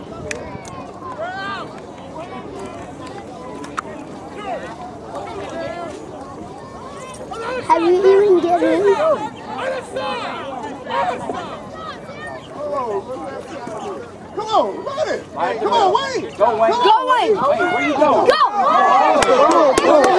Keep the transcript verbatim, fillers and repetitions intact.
Have you even get in? Come on, run it! Come on, Wayne! Go, Wayne! Go, Wayne! Wayne, where you going? Go!